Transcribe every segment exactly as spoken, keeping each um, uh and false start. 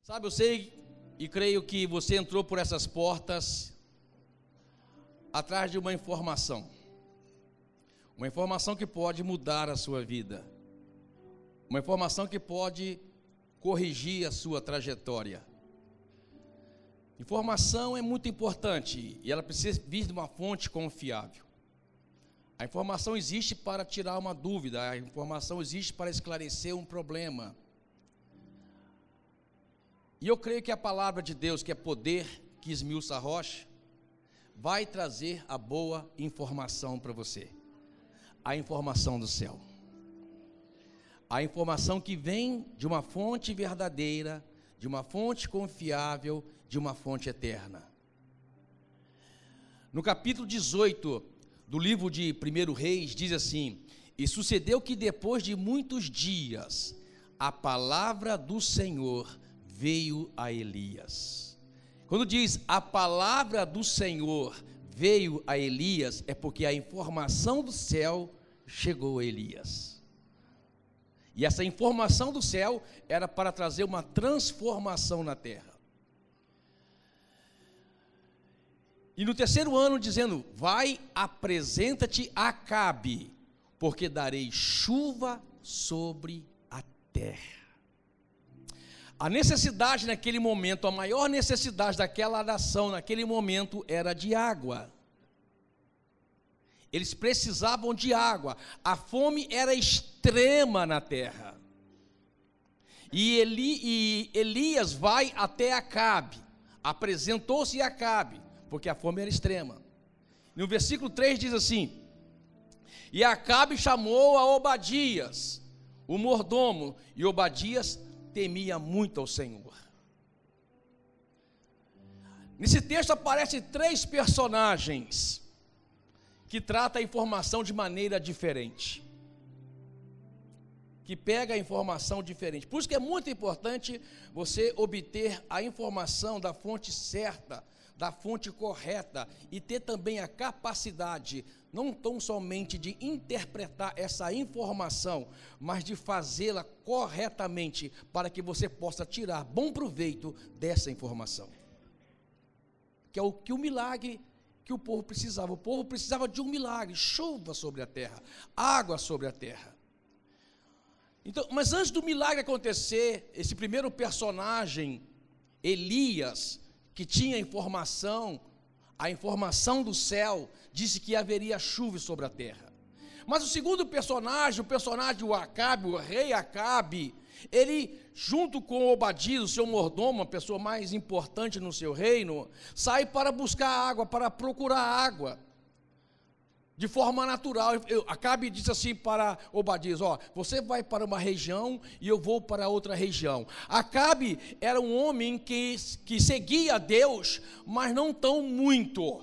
Sabe, eu sei e creio que você entrou por essas portas atrás de uma informação. Uma informação que pode mudar a sua vida. Uma informação que pode corrigir a sua trajetória. Informação é muito importante e ela precisa vir de uma fonte confiável. A informação existe para tirar uma dúvida, a informação existe para esclarecer um problema. E eu creio que a palavra de Deus, que é poder, que esmiuça a rocha, vai trazer a boa informação para você. A informação do céu. A informação que vem de uma fonte verdadeira, de uma fonte confiável, de uma fonte eterna. No capítulo dezoito do livro de primeiro Reis, diz assim: e sucedeu que depois de muitos dias, a palavra do Senhor veio a Elias. Quando diz a palavra do Senhor veio a Elias, é porque a informação do céu chegou a Elias. E essa informação do céu era para trazer uma transformação na terra. E no terceiro ano, dizendo: vai, apresenta-te a Acabe, porque darei chuva sobre a terra. A necessidade naquele momento, a maior necessidade daquela nação naquele momento era de água. Eles precisavam de água. A fome era extrema na terra. E, Eli, e Elias vai até Acabe, apresentou-se a Acabe, porque a fome era extrema. No versículo três diz assim: e Acabe chamou a Obadias, o mordomo, e Obadias temia muito ao Senhor. Nesse texto aparecem três personagens que tratam a informação de maneira diferente, que pega a informação diferente. Por isso que é muito importante você obter a informação da fonte certa, da fonte correta, e ter também a capacidade, não tão somente de interpretar essa informação, mas de fazê-la corretamente, para que você possa tirar bom proveito dessa informação. Que é o que o milagre que o povo precisava. O povo precisava de um milagre, chuva sobre a terra, água sobre a terra. Então, mas antes do milagre acontecer, esse primeiro personagem, Elias, que tinha informação, a informação do céu, disse que haveria chuva sobre a terra. Mas o segundo personagem, o personagem o Acabe, o rei Acabe, ele, junto com Obadias, o seu mordomo, a pessoa mais importante no seu reino, sai para buscar água, para procurar água, de forma natural. Acabe disse assim para Obadias: ó, você vai para uma região e eu vou para outra região. Acabe era um homem que, que seguia a Deus, mas não tão muito.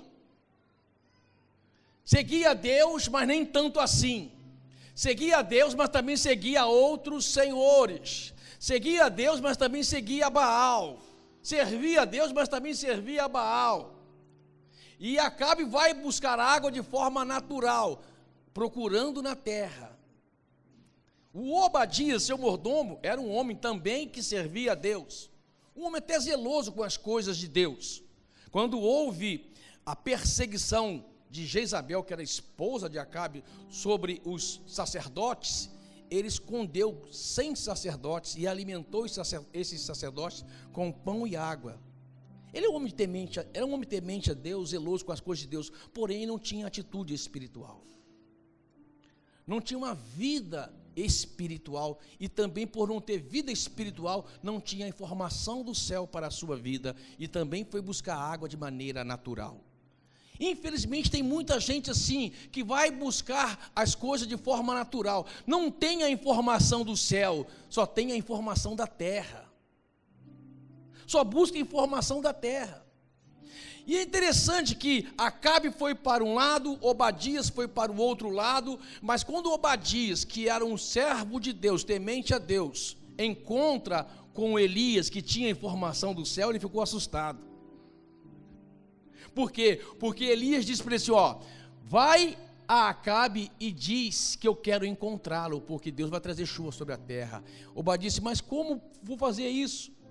Seguia a Deus, mas nem tanto assim. Seguia a Deus, mas também seguia outros senhores. Seguia a Deus, mas também seguia a Baal. Servia a Deus, mas também servia a Baal. E Acabe vai buscar água de forma natural, procurando na terra. O Obadias, seu mordomo, era um homem também que servia a Deus. Um homem até zeloso com as coisas de Deus. Quando houve a perseguição de Jezabel, que era esposa de Acabe, sobre os sacerdotes, ele escondeu cem sacerdotes e alimentou esses sacerdotes com pão e água. Ele era um homem temente, era um homem temente a Deus, zeloso com as coisas de Deus, porém não tinha atitude espiritual. Não tinha uma vida espiritual, e também por não ter vida espiritual, não tinha informação do céu para a sua vida, e também foi buscar água de maneira natural. Infelizmente tem muita gente assim, que vai buscar as coisas de forma natural, não tem a informação do céu, só tem a informação da terra, só busca informação da terra. E é interessante que Acabe foi para um lado, Obadias foi para o outro lado, mas quando Obadias, que era um servo de Deus, temente a Deus, encontra com Elias, que tinha informação do céu, ele ficou assustado. Por quê? Porque Elias disse para ele assim: ó, vai a Acabe e diz que eu quero encontrá-lo, porque Deus vai trazer chuva sobre a terra. Obadias disse: mas como vou fazer isso?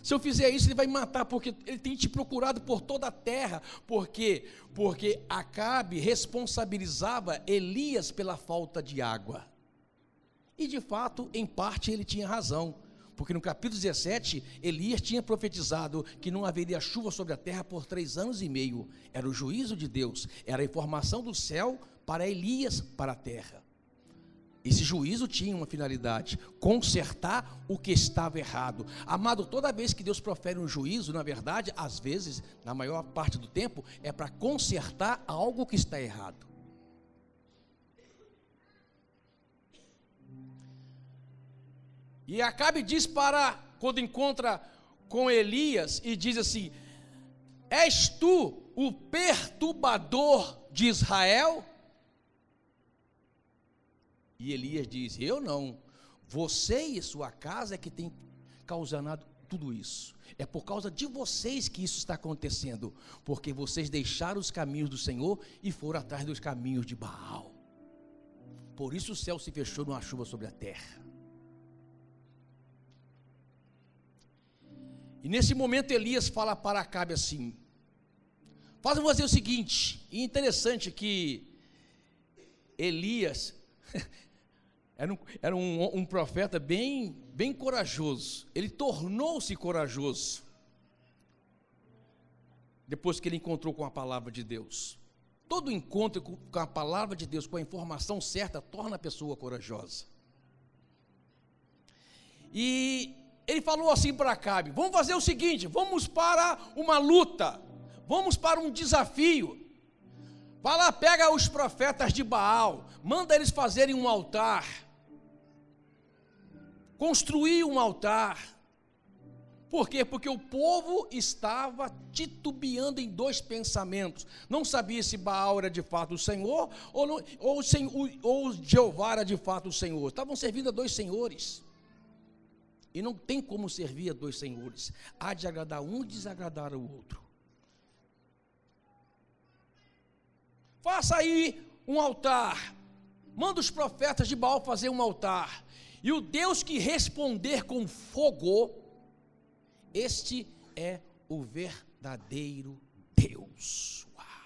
Se eu fizer isso, ele vai me matar, porque ele tem te procurado por toda a terra. Por quê? Porque Acabe responsabilizava Elias pela falta de água. E de fato, em parte, ele tinha razão. Porque no capítulo dezessete, Elias tinha profetizado que não haveria chuva sobre a terra por três anos e meio. Era o juízo de Deus, era a informação do céu para Elias, para a terra. Esse juízo tinha uma finalidade: consertar o que estava errado. Amado, toda vez que Deus profere um juízo, na verdade, às vezes, na maior parte do tempo, é para consertar algo que está errado. E Acabe diz para, quando encontra com Elias, e diz assim: és tu o perturbador de Israel? E Elias diz: eu não, você e sua casa é que tem causado tudo isso. É por causa de vocês que isso está acontecendo, porque vocês deixaram os caminhos do Senhor e foram atrás dos caminhos de Baal. Por isso o céu se fechou numa chuva sobre a terra. E nesse momento Elias fala para Acabe assim: vamos fazer o seguinte. E interessante que Elias era, um, era um, um profeta bem, bem corajoso. Ele tornou-se corajoso depois que ele encontrou com a palavra de Deus. Todo encontro com a palavra de Deus, com a informação certa, torna a pessoa corajosa. E ele falou assim para Acabe: vamos fazer o seguinte, vamos para uma luta, vamos para um desafio. Vai lá, pega os profetas de Baal, manda eles fazerem um altar, construir um altar. Por quê? Porque o povo estava titubeando em dois pensamentos. Não sabia se Baal era de fato o Senhor, ou, não, ou, ou Jeová era de fato o Senhor. Estavam servindo a dois senhores. E não tem como servir a dois senhores. Há de agradar um e desagradar o outro. Faça aí um altar. Manda os profetas de Baal fazer um altar. E o Deus que responder com fogo, este é o verdadeiro Deus.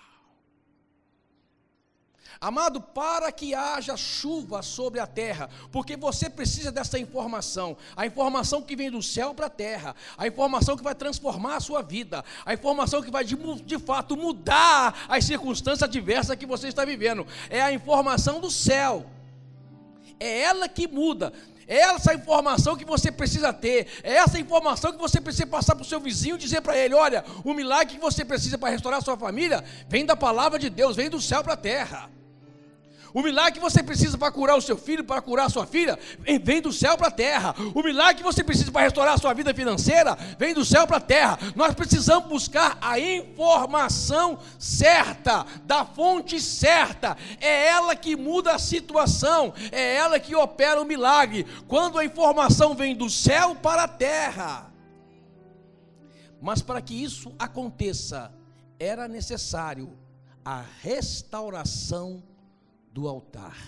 Amado, para que haja chuva sobre a terra, porque você precisa dessa informação, a informação que vem do céu para a terra, a informação que vai transformar a sua vida, a informação que vai de, de fato mudar as circunstâncias adversas que você está vivendo, é a informação do céu, é ela que muda. É essa informação que você precisa ter, é essa informação que você precisa passar para o seu vizinho, dizer para ele: olha, o milagre que você precisa para restaurar a sua família, vem da palavra de Deus, vem do céu para a terra. O milagre que você precisa para curar o seu filho, para curar a sua filha, vem do céu para a terra. O milagre que você precisa para restaurar a sua vida financeira, vem do céu para a terra. Nós precisamos buscar a informação certa, da fonte certa. É ela que muda a situação, é ela que opera o milagre, quando a informação vem do céu para a terra. Mas para que isso aconteça, era necessário a restauração do altar.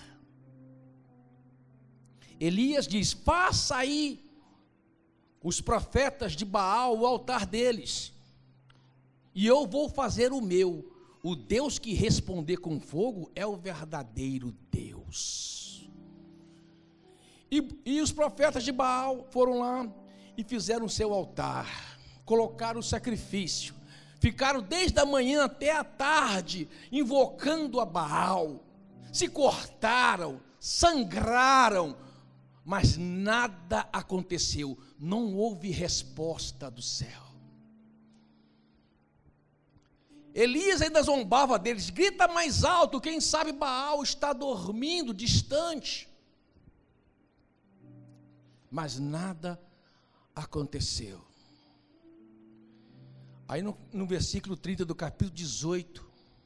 Elias diz: faça aí os profetas de Baal o altar deles, e eu vou fazer o meu. O Deus que responder com fogo é o verdadeiro Deus. E, e os profetas de Baal foram lá e fizeram o seu altar, colocaram o sacrifício, ficaram desde a manhã até a tarde invocando a Baal, se cortaram, sangraram, mas nada aconteceu, não houve resposta do céu. Elias ainda zombava deles: grita mais alto, quem sabe Baal está dormindo, distante. Mas nada aconteceu. Aí no, no versículo trinta do capítulo dezoito,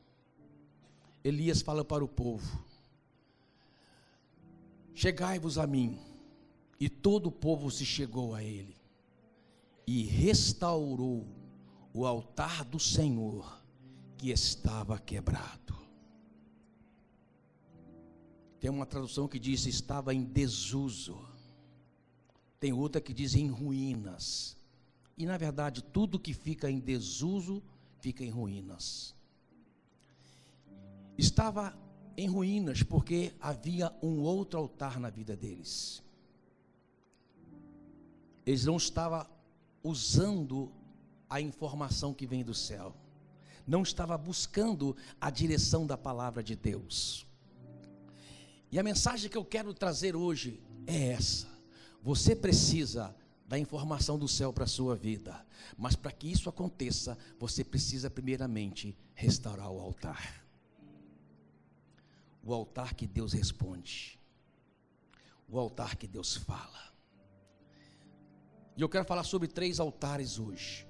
Elias fala para o povo: chegai-vos a mim. E todo o povo se chegou a ele, e restaurou o altar do Senhor que estava quebrado. Tem uma tradução que diz estava em desuso, tem outra que diz em ruínas. E na verdade, tudo que fica em desuso, fica em ruínas. Estava em ruínas porque havia um outro altar na vida deles. Eles não estavam usando a informação que vem do céu. Não estavam buscando a direção da palavra de Deus. E a mensagem que eu quero trazer hoje é essa. Você precisa da informação do céu para a sua vida. Mas para que isso aconteça, você precisa primeiramente restaurar o altar. O altar que Deus responde. O altar que Deus fala. E eu quero falar sobre três altares hoje.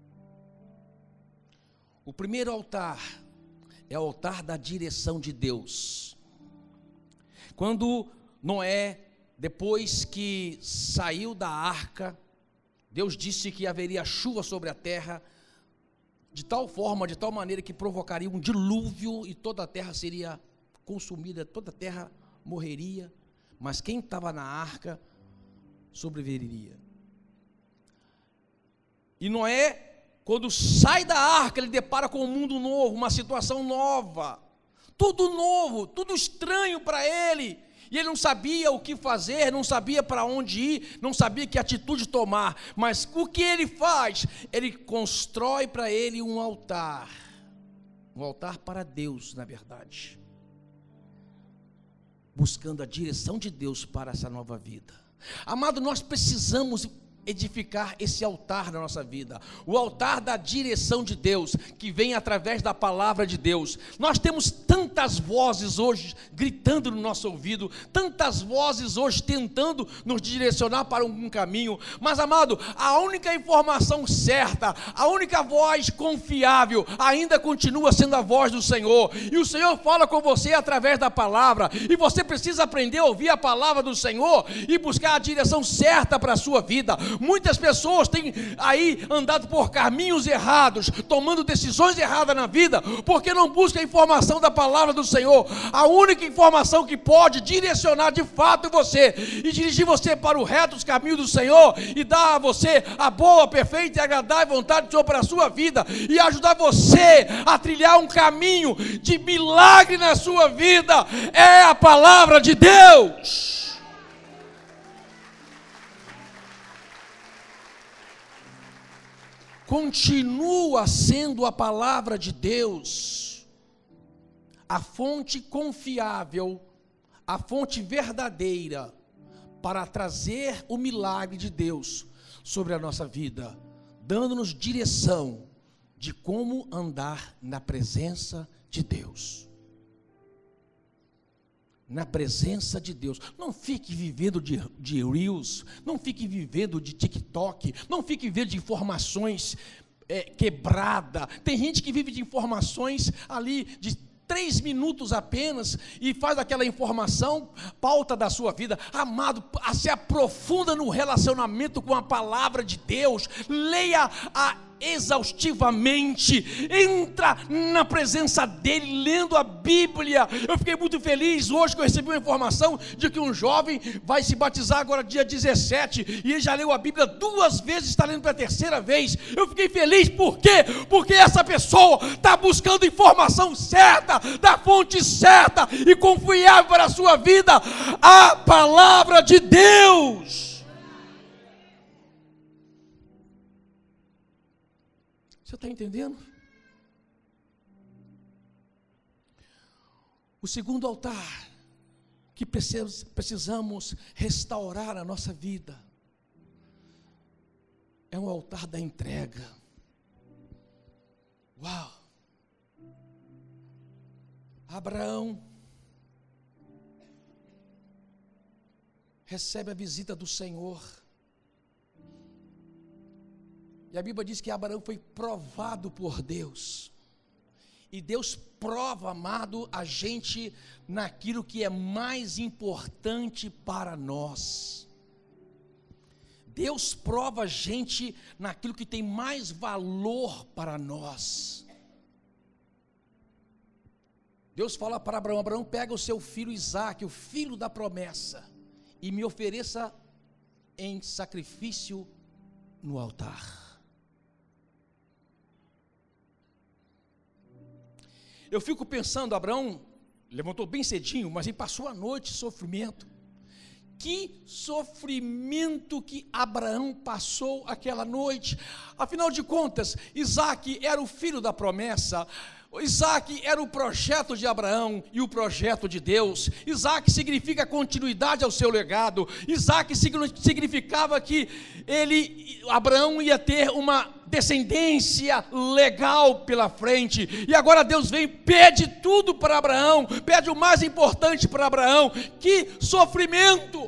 O primeiro altar é o altar da direção de Deus. Quando Noé, depois que saiu da arca, Deus disse que haveria chuva sobre a terra, de tal forma, de tal maneira que provocaria um dilúvio e toda a terra seria consumida, toda a terra morreria, mas quem estava na arca sobreviveria. E Noé, quando sai da arca, ele depara com um mundo novo, uma situação nova, tudo novo, tudo estranho para ele, e ele não sabia o que fazer, não sabia para onde ir, não sabia que atitude tomar, mas o que ele faz? Ele constrói para ele um altar, um altar para Deus, na verdade, buscando a direção de Deus para essa nova vida. Amado, nós precisamos edificar esse altar na nossa vida, o altar da direção de Deus, que vem através da palavra de Deus. Nós temos tantas vozes hoje gritando no nosso ouvido, tantas vozes hoje tentando nos direcionar para um caminho, mas amado, a única informação certa, a única voz confiável, ainda continua sendo a voz do Senhor, e o Senhor fala com você através da palavra, e você precisa aprender a ouvir a palavra do Senhor, e buscar a direção certa para a sua vida. Muitas pessoas têm aí andado por caminhos errados, tomando decisões erradas na vida, porque não buscam a informação da palavra do Senhor. A única informação que pode direcionar de fato você, e dirigir você para o reto dos caminhos do Senhor, e dar a você a boa, perfeita e agradável vontade do Senhor para a sua vida, e ajudar você a trilhar um caminho de milagre na sua vida, é a palavra de Deus. Continua sendo a palavra de Deus a fonte confiável, a fonte verdadeira para trazer o milagre de Deus sobre a nossa vida, dando-nos direção de como andar na presença de Deus. Na presença de Deus. Não fique vivendo de, de Reels, não fique vivendo de TikTok, não fique vivendo de informações é, quebrada. Tem gente que vive de informações ali de três minutos apenas, e faz aquela informação pauta da sua vida. Amado, se aprofunda no relacionamento com a palavra de Deus, leia a exaustivamente, entra na presença dele, lendo a Bíblia. Eu fiquei muito feliz hoje que eu recebi uma informação de que um jovem vai se batizar agora dia dezessete, e ele já leu a Bíblia duas vezes, está lendo pela terceira vez. Eu fiquei feliz, por quê? Porque essa pessoa está buscando informação certa, da fonte certa e confiável para a sua vida, a palavra de Deus. Você está entendendo? O segundo altar que precisamos restaurar na nossa vida é um altar da entrega. Uau! Abraão recebe a visita do Senhor. E a Bíblia diz que Abraão foi provado por Deus. E Deus prova, amado, a gente naquilo que é mais importante para nós. Deus prova a gente naquilo que tem mais valor para nós. Deus fala para Abraão: Abraão, pega o seu filho Isaque, o filho da promessa, e me ofereça em sacrifício no altar. eu fico pensando, Abraão levantou bem cedinho, mas ele passou a noite em sofrimento. Que sofrimento que Abraão passou aquela noite. Afinal de contas, Isaque era o filho da promessa. Isaque era o projeto de Abraão e o projeto de Deus. Isaque significa continuidade ao seu legado. Isaque significava que ele, Abraão ia ter uma descendência legal pela frente. E agora Deus vem e pede tudo para Abraão, pede o mais importante para Abraão. Que sofrimento!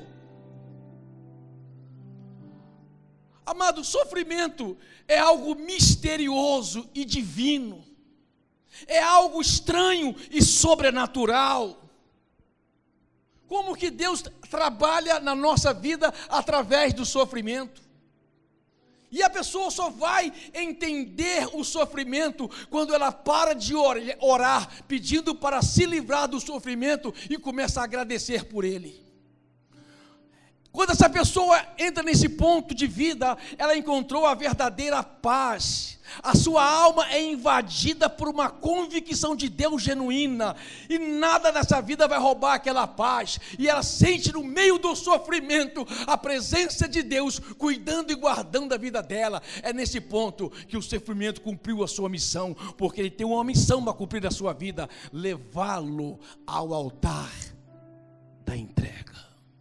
Amado, sofrimento é algo misterioso e divino. É algo estranho e sobrenatural. Como que Deus trabalha na nossa vida através do sofrimento? E a pessoa só vai entender o sofrimento quando ela para de orar, pedindo para se livrar do sofrimento e começa a agradecer por ele. Quando essa pessoa entra nesse ponto de vida, ela encontrou a verdadeira paz. A sua alma é invadida por uma convicção de Deus genuína, e nada nessa vida vai roubar aquela paz, e ela sente no meio do sofrimento a presença de Deus cuidando e guardando a vida dela. É nesse ponto que o sofrimento cumpriu a sua missão, porque ele tem uma missão para cumprir na sua vida: levá-lo ao altar da entrega.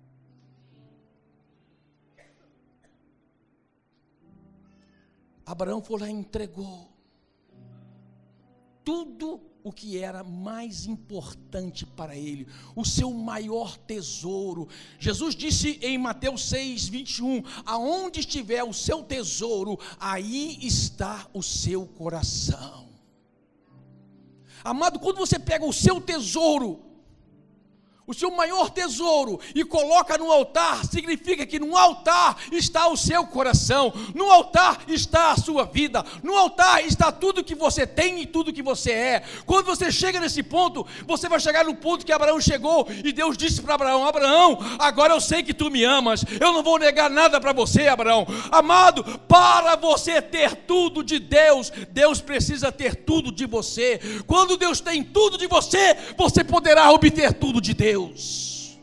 Abraão foi lá e entregou tudo o que era mais importante para ele, o seu maior tesouro. Jesus disse em Mateus seis, vinte e um, aonde estiver o seu tesouro, aí está o seu coração. Amado, quando você pega o seu tesouro, o seu maior tesouro, e coloca no altar, significa que no altar está o seu coração, no altar está a sua vida, no altar está tudo que você tem e tudo que você é. Quando você chega nesse ponto, você vai chegar no ponto que Abraão chegou, e Deus disse para Abraão: Abraão, agora eu sei que tu me amas, eu não vou negar nada para você, Abraão. Amado, para você ter tudo de Deus, Deus precisa ter tudo de você. Quando Deus tem tudo de você, você poderá obter tudo de Deus. Deus.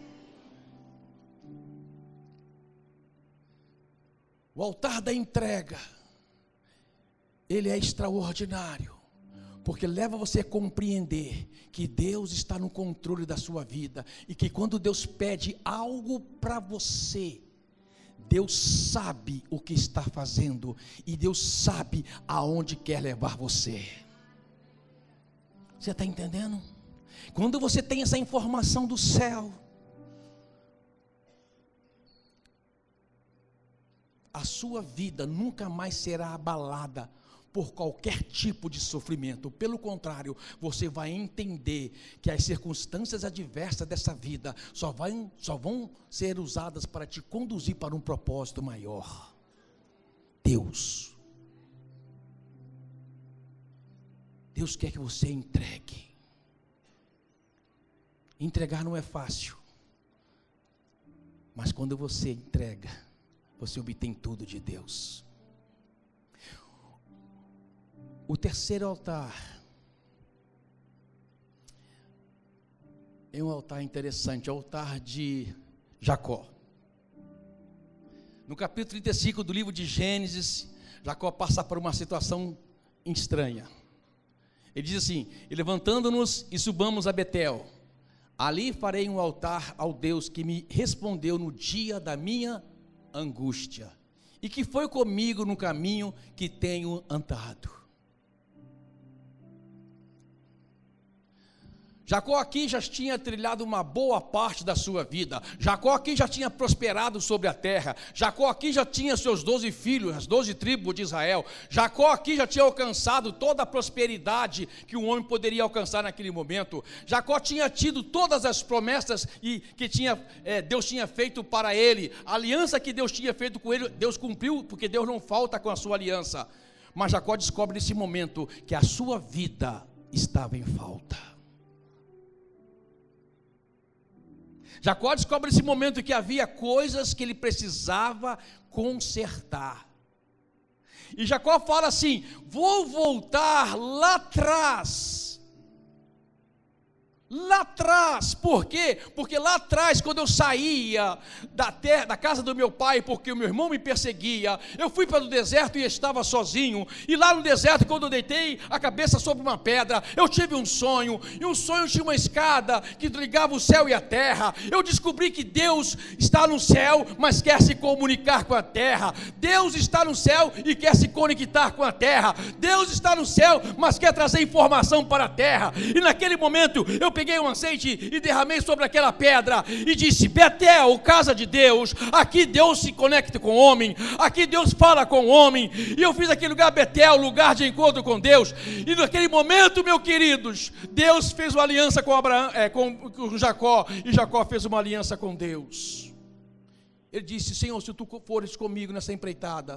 O altar da entrega, ele é extraordinário, porque leva você a compreender que Deus está no controle da sua vida, e que quando Deus pede algo para você, Deus sabe o que está fazendo, e Deus sabe aonde quer levar você. Você está entendendo? Quando você tem essa informação do céu, a sua vida nunca mais será abalada por qualquer tipo de sofrimento. Pelo contrário, você vai entender que as circunstâncias adversas dessa vida só, vai, só vão ser usadas para te conduzir para um propósito maior. Deus. Deus quer que você entregue. Entregar não é fácil, mas quando você entrega, você obtém tudo de Deus. O terceiro altar é um altar interessante, é o altar de Jacó. No capítulo trinta e cinco do livro de Gênesis, Jacó passa por uma situação estranha. Ele diz assim: e levantando-nos e subamos a Betel, ali farei um altar ao Deus que me respondeu no dia da minha angústia, e que foi comigo no caminho que tenho andado. Jacó aqui já tinha trilhado uma boa parte da sua vida. Jacó aqui já tinha prosperado sobre a terra. Jacó aqui já tinha seus doze filhos, as doze tribos de Israel. Jacó aqui já tinha alcançado toda a prosperidade que um homem poderia alcançar naquele momento. Jacó tinha tido todas as promessas e que tinha, é, Deus tinha feito para ele. A aliança que Deus tinha feito com ele, Deus cumpriu, porque Deus não falta com a sua aliança. Mas Jacó descobre nesse momento que a sua vida estava em falta. Jacó descobre nesse momento que havia coisas que ele precisava consertar. E Jacó fala assim: vou voltar lá atrás Lá atrás, por quê? Porque lá atrás, quando eu saía da, terra, da casa do meu pai, porque o meu irmão me perseguia, eu fui para o deserto e estava sozinho, e lá no deserto, quando eu deitei a cabeça sobre uma pedra, eu tive um sonho, e um sonho tinha uma escada que ligava o céu e a terra. Eu descobri que Deus está no céu, mas quer se comunicar com a terra. Deus está no céu e quer se conectar com a terra. Deus está no céu, mas quer trazer informação para a terra. E naquele momento, eu peguei peguei um azeite e derramei sobre aquela pedra e disse: Betel, casa de Deus, aqui Deus se conecta com o homem, aqui Deus fala com o homem. E eu fiz aquele lugar Betel, lugar de encontro com Deus. E naquele momento, meus queridos, Deus fez uma aliança com, Abraão, é, com, com Jacó, e Jacó fez uma aliança com Deus. Ele disse: Senhor, se tu fores comigo nessa empreitada,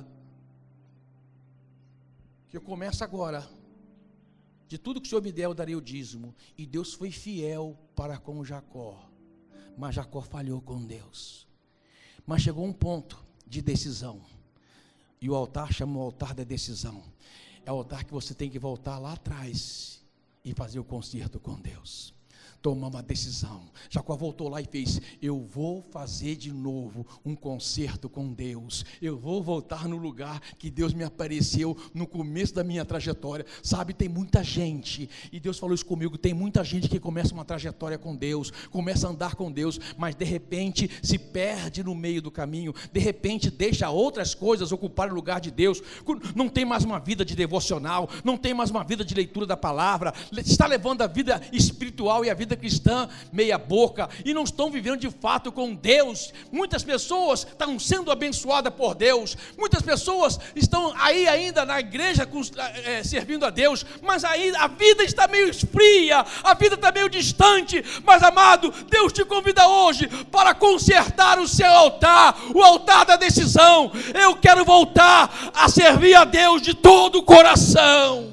que eu começo agora, de tudo que o Senhor me der, eu darei o dízimo. E Deus foi fiel para com Jacó, mas Jacó falhou com Deus. Mas chegou um ponto de decisão, e o altar chama o altar da decisão. É o altar que você tem que voltar lá atrás e fazer o concerto com Deus, tomar uma decisão. Jacó voltou lá e fez: eu vou fazer de novo um concerto com Deus, eu vou voltar no lugar que Deus me apareceu no começo da minha trajetória. Sabe, tem muita gente, e Deus falou isso comigo, tem muita gente que começa uma trajetória com Deus, começa a andar com Deus, mas de repente se perde no meio do caminho, de repente deixa outras coisas ocupar o lugar de Deus, não tem mais uma vida de devocional, não tem mais uma vida de leitura da palavra, está levando a vida espiritual e a vida cristã meia boca, e não estão vivendo de fato com Deus. Muitas pessoas estão sendo abençoadas por Deus, muitas pessoas estão aí ainda na igreja é, servindo a Deus, mas aí a vida está meio fria, a vida está meio distante. Mas amado, Deus te convida hoje para consertar o seu altar, o altar da decisão. Eu quero voltar a servir a Deus de todo o coração.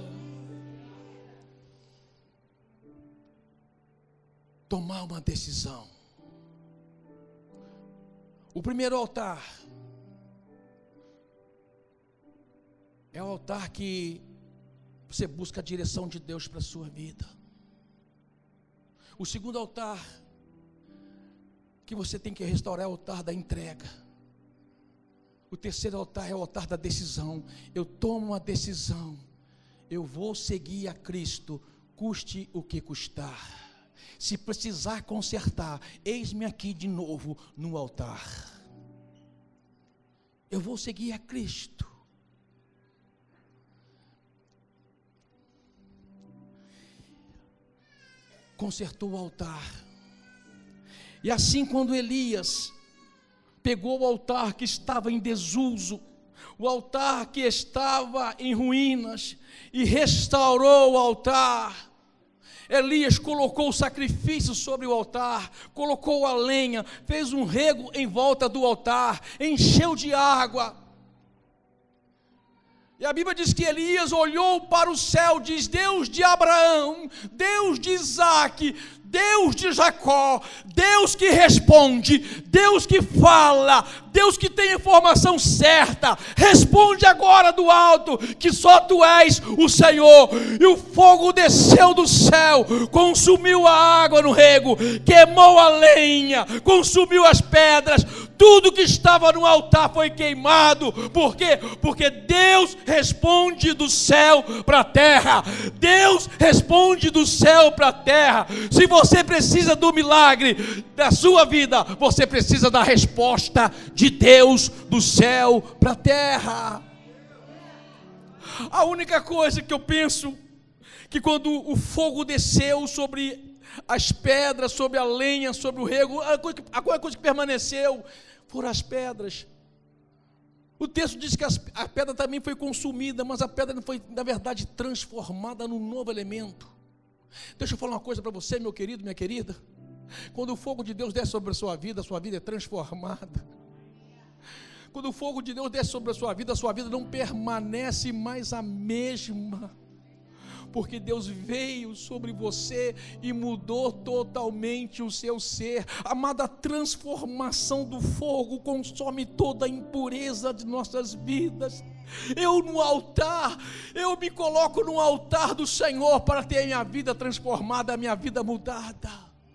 Tomar uma decisão. O primeiro altar é o altar que você busca a direção de Deus para a sua vida. O segundo altar que você tem que restaurar é o altar da entrega. O terceiro altar é o altar da decisão. Eu tomo uma decisão, eu vou seguir a Cristo, custe o que custar. Se precisar consertar, eis-me aqui de novo no altar. Eu vou seguir a Cristo. Consertou o altar. E assim, quando Elias pegou o altar que estava em desuso, o altar que estava em ruínas, e restaurou o altar, Elias colocou o sacrifício sobre o altar, colocou a lenha, fez um rego em volta do altar, encheu de água. E a Bíblia diz que Elias olhou para o céu, diz: Deus de Abraão, Deus de Isaque, Deus de Jacó, Deus que responde, Deus que fala, Deus que tem a informação certa, responde agora do alto, que só Tu és o Senhor. E o fogo desceu do céu, consumiu a água no rego, queimou a lenha, consumiu as pedras, tudo que estava no altar foi queimado. Por quê? Porque Deus responde do céu para a terra. Deus responde do céu para a terra. Se você precisa do milagre da sua vida, você precisa da resposta de Deus do céu para a terra. A única coisa que eu penso, que quando o fogo desceu sobre as pedras, sobre a lenha, sobre o rego, a única coisa que permaneceu foram as pedras. O texto diz que as, a pedra também foi consumida, mas a pedra foi, na verdade, transformada num novo elemento. Deixa eu falar uma coisa para você, meu querido, minha querida. Quando o fogo de Deus desce sobre a sua vida, a sua vida é transformada. Quando o fogo de Deus desce sobre a sua vida, a sua vida não permanece mais a mesma. porque Deus veio sobre você e mudou totalmente o seu ser. Amada, a transformação do fogo consome toda a impureza de nossas vidas. Eu no altar, eu me coloco no altar do Senhor para ter a minha vida transformada, a minha vida mudada.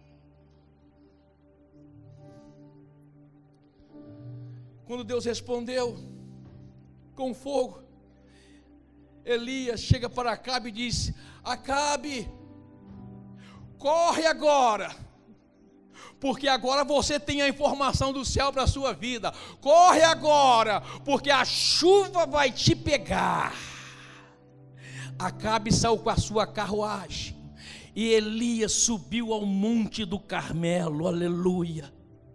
Quando Deus respondeu com fogo, Elias chega para Acabe e diz: Acabe, corre agora, porque agora você tem a informação do céu para a sua vida. Corre agora, porque a chuva vai te pegar. Acabe saiu com a sua carruagem e Elias subiu ao monte do Carmelo. Aleluia.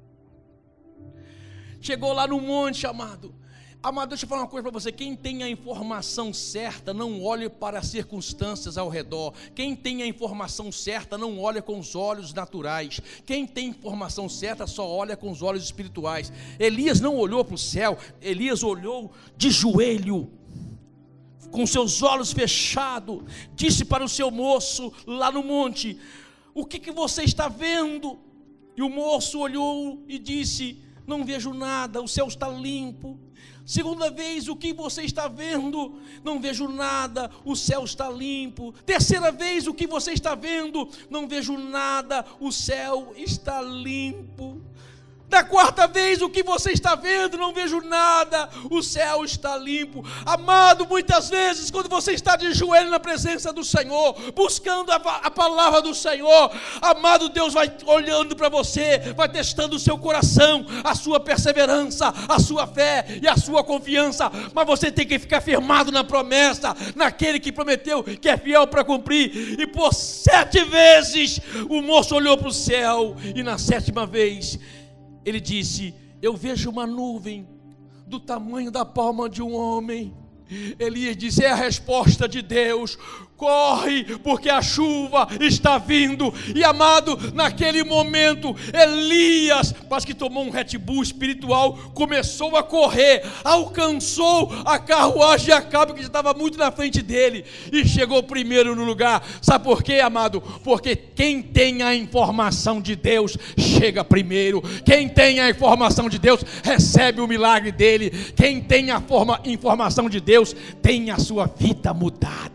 Chegou lá no monte, amado. Amado, deixa eu falar uma coisa para você. Quem tem a informação certa, não olhe para as circunstâncias ao redor. Quem tem a informação certa, não olha com os olhos naturais. Quem tem informação certa, só olha com os olhos espirituais. Elias não olhou para o céu, Elias olhou de joelho, com seus olhos fechados, disse para o seu moço lá no monte: o que, que você está vendo? E o moço olhou e disse: não vejo nada, o céu está limpo. Segunda vez: o que você está vendo? Não vejo nada, o céu está limpo. Terceira vez: o que você está vendo? Não vejo nada, o céu está limpo. Da quarta vez: o que você está vendo? Não vejo nada, o céu está limpo. Amado, muitas vezes quando você está de joelho na presença do Senhor, buscando a, a palavra do Senhor, amado, Deus vai olhando para você, vai testando o seu coração, a sua perseverança, a sua fé e a sua confiança. Mas você tem que ficar firmado na promessa, naquele que prometeu, que é fiel para cumprir. E por sete vezes o moço olhou para o céu, e na sétima vez ele disse: eu vejo uma nuvem do tamanho da palma de um homem. Elias disse: é a resposta de Deus. Corre, porque a chuva está vindo. E amado, naquele momento, Elias, parece que tomou um Red Bull espiritual, começou a correr, alcançou a carruagem de Acabe, que já estava muito na frente dele, e chegou primeiro no lugar. Sabe por quê, amado? Porque quem tem a informação de Deus chega primeiro. Quem tem a informação de Deus recebe o milagre dele. Quem tem a forma, informação de Deus tem a sua vida mudada.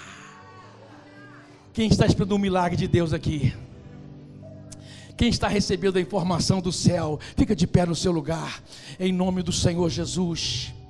Quem está esperando um milagre de Deus aqui? Quem está recebendo a informação do céu? Fica de pé no seu lugar, em nome do Senhor Jesus.